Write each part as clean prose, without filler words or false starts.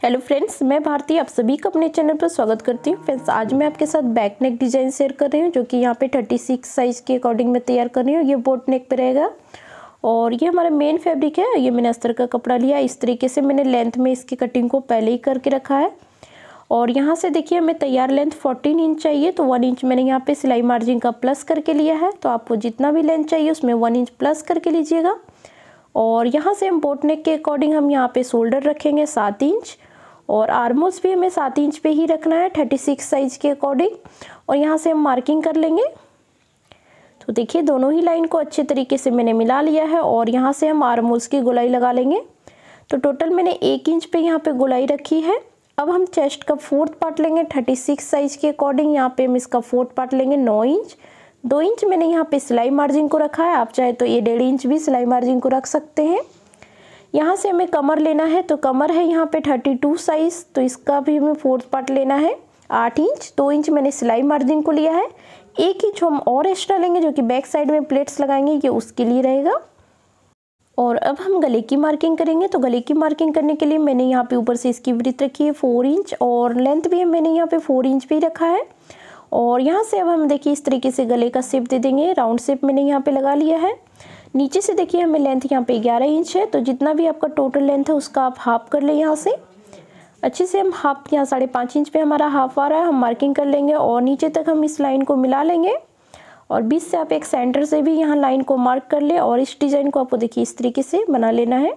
Hello friends, मैं भारती आप सभी का अपने चैनल पर स्वागत करती हूँ। फ्रेंड्स, आज मैं आपके साथ बैक नेक डिज़ाइन शेयर कर रही हूँ, जो कि यहाँ पे 36 साइज़ के अकॉर्डिंग मैं तैयार कर रही हूँ। ये बोट नेक पे रहेगा और ये हमारा मेन फैब्रिक है। ये मैंने अस्तर का कपड़ा लिया। इस तरीके से मैंने लेंथ में इसकी कटिंग को पहले ही करके रखा है और यहाँ से देखिए हमें तैयार लेंथ 14 इंच चाहिए, तो 1 इंच मैंने यहाँ पे सिलाई मार्जिन का प्लस करके लिया है। तो आपको जितना भी लेंथ चाहिए उसमें 1 इंच प्लस करके लीजिएगा। और यहाँ से हम बोट नेक के अकॉर्डिंग हम यहाँ पे शोल्डर रखेंगे 7 इंच और आर्मोल्स भी हमें 7 इंच पे ही रखना है 36 साइज़ के अकॉर्डिंग। और यहाँ से हम मार्किंग कर लेंगे। तो देखिए दोनों ही लाइन को अच्छे तरीके से मैंने मिला लिया है और यहाँ से हम आर्मोल्स की गोलाई लगा लेंगे। तो टोटल मैंने 1 इंच पे यहाँ पे गोलाई रखी है। अब हम चेस्ट का 4th पार्ट लेंगे 36 साइज़ के अकॉर्डिंग। यहाँ पे हम इसका 4th पार्ट लेंगे 9 इंच। 2 इंच मैंने यहाँ पे सिलाई मार्जिन को रखा है। आप चाहे तो ये 1.5 इंच भी सिलाई मार्जिन को रख सकते हैं। यहाँ से हमें कमर लेना है, तो कमर है यहाँ पे 32 साइज़, तो इसका भी हमें 4th पार्ट लेना है 8 इंच। 2 इंच मैंने सिलाई मार्जिन को लिया है। 1 इंच हम और एक्स्ट्रा लेंगे जो कि बैक साइड में प्लेट्स लगाएंगे, ये उसके लिए रहेगा। और अब हम गले की मार्किंग करेंगे। तो गले की मार्किंग करने के लिए मैंने यहाँ पे ऊपर से इसकी विड्थ रखी है 4 इंच और लेंथ भी मैंने यहाँ पे 4 इंच पे ही रखा है। और यहाँ से अब हम देखिए इस तरीके से गले का शेप दे देंगे। राउंड शेप मैंने यहाँ पे लगा लिया है। नीचे से देखिए हमें लेंथ यहाँ पे 11 इंच है, तो जितना भी आपका टोटल लेंथ है उसका आप हाफ कर लें। यहाँ से अच्छे से हम हाफ, यहाँ 5.5 इंच पे हमारा हाफ आ रहा है, हम मार्किंग कर लेंगे और नीचे तक हम इस लाइन को मिला लेंगे। और बीच से आप एक सेंटर से भी यहाँ लाइन को मार्क कर ले और इस डिज़ाइन को आपको देखिए इस तरीके से बना लेना है।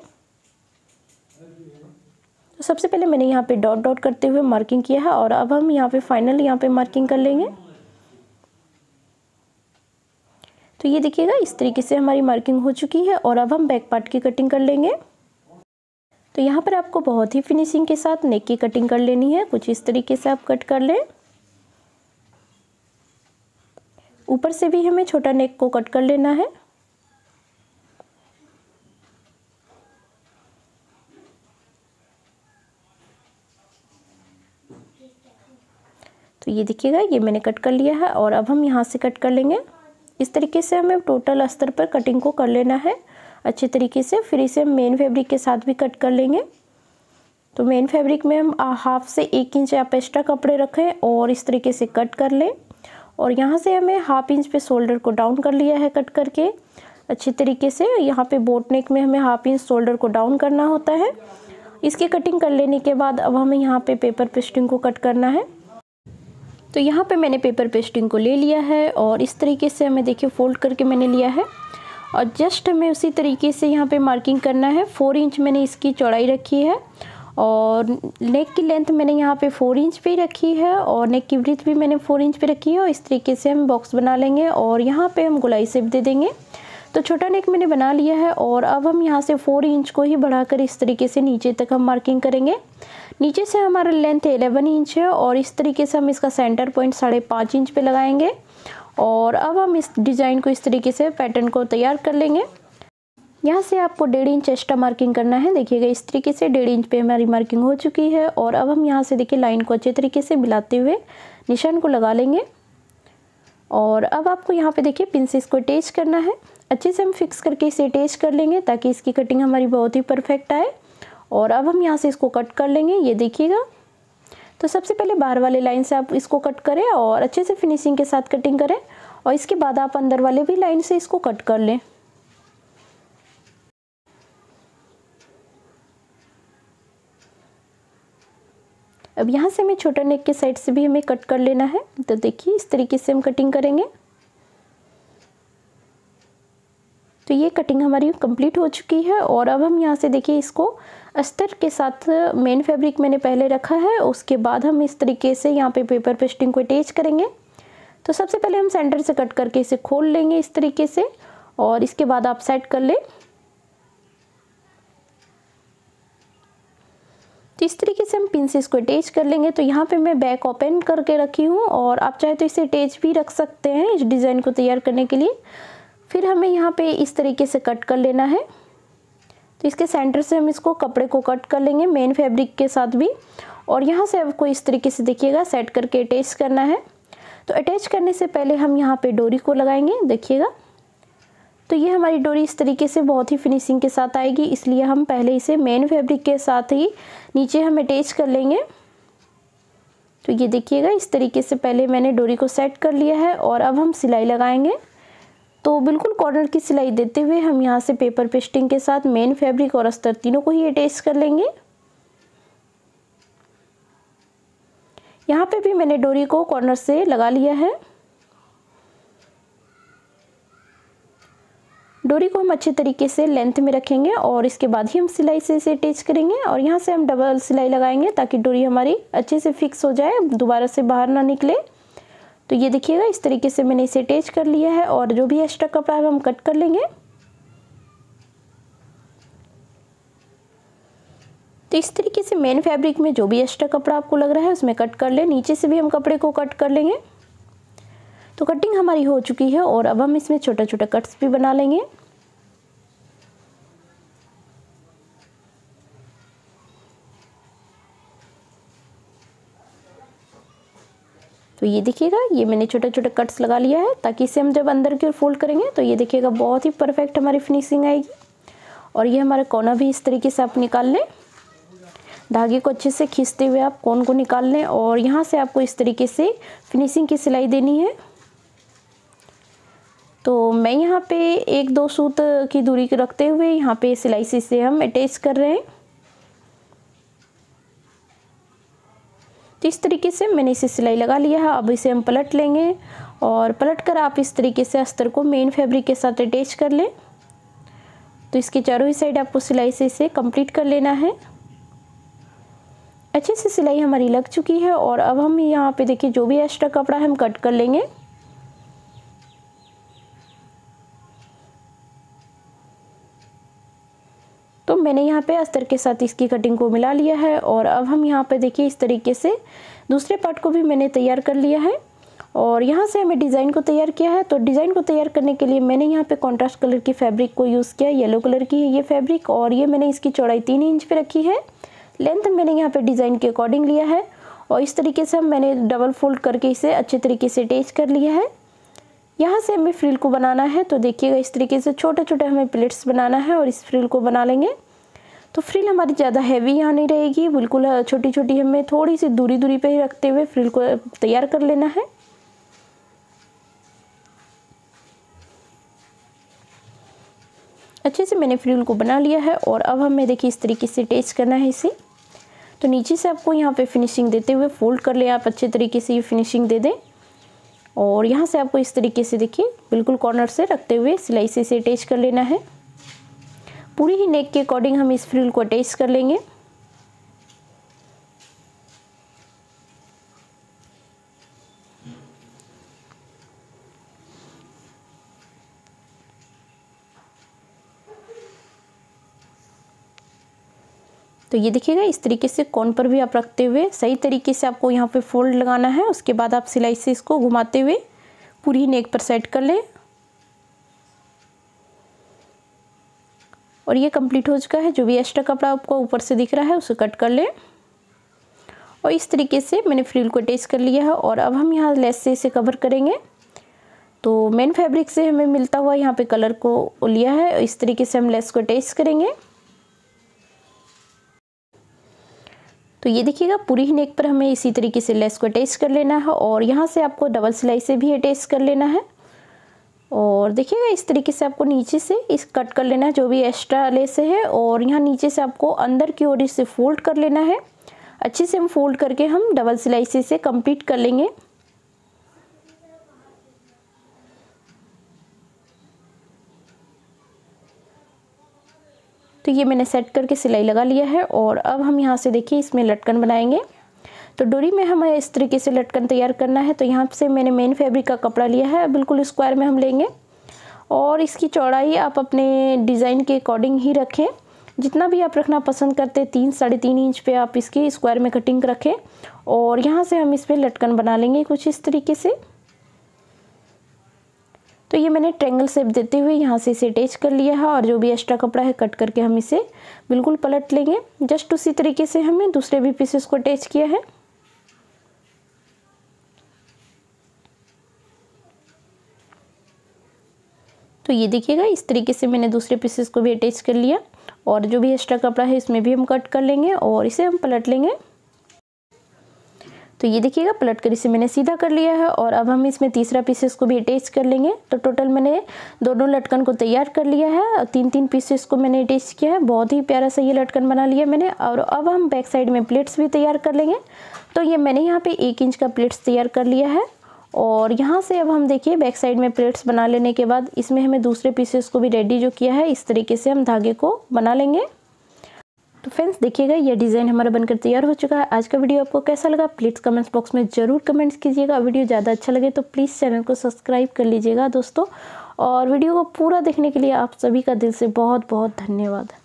तो सबसे पहले मैंने यहाँ पे डॉट डॉट करते हुए मार्किंग किया है और अब हम यहाँ पे फाइनल यहाँ पे मार्किंग कर लेंगे। तो ये देखिएगा इस तरीके से हमारी मार्किंग हो चुकी है और अब हम बैक पार्ट की कटिंग कर लेंगे। तो यहाँ पर आपको बहुत ही फिनिशिंग के साथ नेक की कटिंग कर लेनी है। कुछ इस तरीके से आप कट कर लें। ऊपर से भी हमें छोटा नेक को कट कर लेना है। तो ये देखिएगा ये मैंने कट कर लिया है और अब हम यहाँ से कट कर लेंगे। इस तरीके से हमें टोटल अस्तर पर कटिंग को कर लेना है अच्छे तरीके से। फिर इसे हम मेन फैब्रिक के साथ भी कट कर लेंगे। तो मेन फैब्रिक में हम हाफ से 1 इंच आप एक्स्ट्रा कपड़े रखें और इस तरीके से कट कर लें। और यहाँ से हमें हाफ इंच पे शोल्डर को डाउन कर लिया है कट करके अच्छी तरीके से। यहाँ पे बोट नेक में हमें हाफ इंच शोल्डर को डाउन करना होता है। इसकी कटिंग कर लेने के बाद अब हमें यहाँ पे पेपर पेस्टिंग को कट करना है। तो यहाँ पे मैंने पेपर पेस्टिंग को ले लिया है और इस तरीके से हमें देखिए फोल्ड करके मैंने लिया है और जस्ट हमें उसी तरीके से यहाँ पे मार्किंग करना है। 4 इंच मैंने इसकी चौड़ाई रखी है और नेक की लेंथ मैंने यहाँ पे 4 इंच पे ही रखी है और नेक की विड्थ भी मैंने 4 इंच पे रखी है। और इस तरीके से हम बॉक्स बना लेंगे और यहाँ पे हम गोलाई शेप दे देंगे। तो छोटा नेक मैंने बना लिया है और अब हम यहाँ से 4 इंच को ही बढ़ाकर इस तरीके से नीचे तक हम मार्किंग करेंगे। नीचे से हमारा लेंथ 11 इंच है और इस तरीके से हम इसका सेंटर पॉइंट 5.5 इंच पे लगाएंगे। और अब हम इस डिज़ाइन को इस तरीके से पैटर्न को तैयार कर लेंगे। यहाँ से आपको 1.5 इंच एक्स्ट्रा मार्किंग करना है। देखिएगा इस तरीके से 1.5 इंच पे हमारी मार्किंग हो चुकी है और अब हम यहाँ से देखिए लाइन को अच्छे तरीके से मिलाते हुए निशान को लगा लेंगे। और अब आपको यहाँ पे देखिए पिन से इसको अटैच करना है। अच्छे से हम फिक्स करके इसे अटैच कर लेंगे ताकि इसकी कटिंग हमारी बहुत ही परफेक्ट आए। और अब हम यहाँ से इसको कट कर लेंगे। ये देखिएगा, तो सबसे पहले बाहर वाले लाइन से आप इसको कट करें और अच्छे से फिनिशिंग के साथ कटिंग करें और इसके बाद आप अंदर वाले भी लाइन से इसको कट कर लें। अब यहाँ से हमें छोटा नेक के साइड से भी हमें कट कर लेना है। तो देखिए इस तरीके से हम कटिंग करेंगे। तो ये कटिंग हमारी कंप्लीट हो चुकी है और अब हम यहाँ से देखिए इसको अस्तर के साथ मेन फैब्रिक मैंने पहले रखा है, उसके बाद हम इस तरीके से यहाँ पे पेपर पेस्टिंग को अटैच करेंगे। तो सबसे पहले हम सेंटर से कट करके इसे खोल लेंगे इस तरीके से और इसके बाद आप सेट कर लें। तो इस तरीके से हम पिन से इसको अटैच कर लेंगे। तो यहाँ पे मैं बैक ओपन करके रखी हूँ और आप चाहे तो इसे अटैच भी रख सकते हैं इस डिज़ाइन को तैयार करने के लिए। फिर हमें यहाँ पे इस तरीके से कट कर लेना है। तो इसके सेंटर से हम इसको कपड़े को कट कर लेंगे मेन फैब्रिक के साथ भी। और यहाँ से आपको इस तरीके से देखिएगा सेट करके अटैच करना है। तो अटैच करने से पहले हम यहाँ पे डोरी को लगाएंगे। देखिएगा तो ये हमारी डोरी इस तरीके से बहुत ही फिनिशिंग के साथ आएगी, इसलिए हम पहले इसे मेन फैब्रिक के साथ ही नीचे हम अटैच कर लेंगे। तो ये देखिएगा इस तरीके से पहले मैंने डोरी को सेट कर लिया है और अब हम सिलाई लगाएंगे। तो बिल्कुल कॉर्नर की सिलाई देते हुए हम यहाँ से पेपर पेस्टिंग के साथ मेन फैब्रिक और अस्तर तीनों को ही अटैच कर लेंगे। यहाँ पे भी मैंने डोरी को कॉर्नर से लगा लिया है। डोरी को हम अच्छे तरीके से लेंथ में रखेंगे और इसके बाद ही हम सिलाई से इसे अटैच करेंगे और यहाँ से हम डबल सिलाई लगाएंगे ताकि डोरी हमारी अच्छे से फिक्स हो जाए, दोबारा से बाहर ना निकले। तो ये देखिएगा इस तरीके से मैंने इसे अटैच कर लिया है और जो भी एक्स्ट्रा कपड़ा है हम कट कर लेंगे। तो इस तरीके से मेन फैब्रिक में जो भी एक्स्ट्रा कपड़ा आपको लग रहा है उसमें कट कर ले। नीचे से भी हम कपड़े को कट कर लेंगे। तो कटिंग हमारी हो चुकी है और अब हम इसमें छोटा छोटा कट्स भी बना लेंगे। तो ये देखिएगा ये मैंने छोटे छोटे कट्स लगा लिया है ताकि इसे हम जब अंदर की ओर फोल्ड करेंगे तो ये देखिएगा बहुत ही परफेक्ट हमारी फिनिशिंग आएगी। और ये हमारा कोना भी इस तरीके से आप निकाल लें। धागे को अच्छे से खींचते हुए आप कोन को निकाल लें और यहाँ से आपको इस तरीके से फिनिशिंग की सिलाई देनी है। तो मैं यहाँ पे 1-2 सूत की दूरी रखते हुए यहाँ पे सिलाई से हम अटैच कर रहे हैं। तो इस तरीके से मैंने इसे सिलाई लगा लिया है। अब इसे हम पलट लेंगे और पलट कर आप इस तरीके से अस्तर को मेन फैब्रिक के साथ अटैच कर लें। तो इसके चारों ही साइड आपको सिलाई से इसे कंप्लीट कर लेना है। अच्छे से सिलाई हमारी लग चुकी है और अब हम यहाँ पे देखिए जो भी एक्स्ट्रा कपड़ा है हम कट कर लेंगे। तो मैंने यहाँ पे अस्तर के साथ इसकी कटिंग को मिला लिया है और अब हम यहाँ पे देखिए इस तरीके से दूसरे पार्ट को भी मैंने तैयार कर लिया है और यहाँ से हमें डिज़ाइन को तैयार किया है। तो डिज़ाइन को तैयार करने के लिए मैंने यहाँ पे कॉन्ट्रास्ट कलर की फैब्रिक को यूज़ किया। येलो कलर की है ये फैब्रिक और ये मैंने इसकी चौड़ाई 3 इंच पे रखी है। लेंथ मैंने यहाँ पे डिज़ाइन के अकॉर्डिंग लिया है और इस तरीके से मैंने डबल फोल्ड करके इसे अच्छे तरीके से अटैच कर लिया है। यहाँ से हमें फ्रिल को बनाना है। तो देखिएगा इस तरीके से छोटे छोटे हमें प्लेट्स बनाना है और इस फ्रिल को बना लेंगे। तो फ्रिल हमारी ज़्यादा हैवी यहाँ नहीं रहेगी, बिल्कुल छोटी छोटी हमें थोड़ी सी दूरी पे ही रखते हुए फ्रिल को तैयार कर लेना है। अच्छे से मैंने फ्रिल को बना लिया है और अब हमें देखिए इस तरीके से अटैच करना है इसे। तो नीचे से आपको यहाँ पे फिनिशिंग देते हुए फोल्ड कर ले आप अच्छे तरीके से ये फिनिशिंग दे दें और यहाँ से आपको इस तरीके से देखिए बिल्कुल कॉर्नर से रखते हुए सिलाई से इसे अटैच कर लेना है। पूरी ही नेक के अकॉर्डिंग हम इस फ्रिल को अटैच कर लेंगे। तो ये देखिएगा इस तरीके से कोन पर भी आप रखते हुए सही तरीके से आपको यहाँ पे फोल्ड लगाना है। उसके बाद आप सिलाई से इसको घुमाते हुए पूरी नेक पर सेट कर लें और ये कंप्लीट हो चुका है। जो भी एक्स्ट्रा कपड़ा आपको ऊपर से दिख रहा है उसे कट कर लें और इस तरीके से मैंने फ्रिल को अटैच कर लिया है और अब हम यहाँ लेस से इसे कवर करेंगे। तो मेन फैब्रिक से हमें मिलता हुआ यहाँ पे कलर को लिया है, इस तरीके से हम लेस को अटैच करेंगे। तो ये देखिएगा पूरी ही नेक पर हमें इसी तरीके से लेस को अटैच कर लेना है और यहाँ से आपको डबल सिलाई से भी अटैच कर लेना है। और देखिएगा इस तरीके से आपको नीचे से इस कट कर लेना है जो भी एक्स्ट्रा लेस है और यहाँ नीचे से आपको अंदर की ओर इसे फोल्ड कर लेना है। अच्छे से हम फोल्ड करके हम डबल सिलाई से इसे कंप्लीट कर लेंगे। तो ये मैंने सेट करके सिलाई लगा लिया है और अब हम यहाँ से देखिए इसमें लटकन बनाएंगे। तो डोरी में हमें इस तरीके से लटकन तैयार करना है। तो यहाँ से मैंने मेन फैब्रिक का कपड़ा लिया है, बिल्कुल स्क्वायर में हम लेंगे और इसकी चौड़ाई आप अपने डिज़ाइन के अकॉर्डिंग ही रखें। जितना भी आप रखना पसंद करते 3-3.5 इंच पे आप इसकी स्क्वायर में कटिंग रखें और यहाँ से हम इस पर लटकन बना लेंगे कुछ इस तरीके से। तो ये मैंने ट्रायंगल शेप देते हुए यहाँ से इसे अटैच कर लिया है और जो भी एक्स्ट्रा कपड़ा है कट करके हम इसे बिल्कुल पलट लेंगे। जस्ट उसी तरीके से हमने दूसरे भी पीसेस को अटैच किया है। तो तो ये देखिएगा इस तरीके से मैंने दूसरे पीसेस को भी अटैच कर लिया और जो भी एक्स्ट्रा कपड़ा है इसमें भी हम कट कर लेंगे और इसे हम पलट लेंगे। तो ये देखिएगा पलट कर इसे मैंने सीधा कर लिया है और अब हम इसमें तीसरा पीसेस को भी अटैच कर लेंगे। तो टोटल मैंने दोनों लटकन को तैयार कर लिया है और 3-3 पीसेस को मैंने अटैच किया है। बहुत ही प्यारा सा ये लटकन बना लिया मैंने। और अब हम बैक साइड में प्लेट्स भी तैयार कर लेंगे। तो ये मैंने यहाँ पे 1 इंच का प्लेट्स तैयार कर लिया है और यहाँ से अब हम देखिए बैक साइड में प्लेट्स बना लेने के बाद इसमें हमें दूसरे पीसेस को भी रेडी जो किया है इस तरीके से हम धागे को बना लेंगे। तो फ्रेंड्स देखिएगा ये डिज़ाइन हमारा बनकर तैयार हो चुका है। आज का वीडियो आपको कैसा लगा प्लीज़ कमेंट्स बॉक्स में ज़रूर कमेंट्स कीजिएगा। वीडियो ज़्यादा अच्छा लगे तो प्लीज़ चैनल को सब्सक्राइब कर लीजिएगा दोस्तों। और वीडियो को पूरा देखने के लिए आप सभी का दिल से बहुत बहुत धन्यवाद।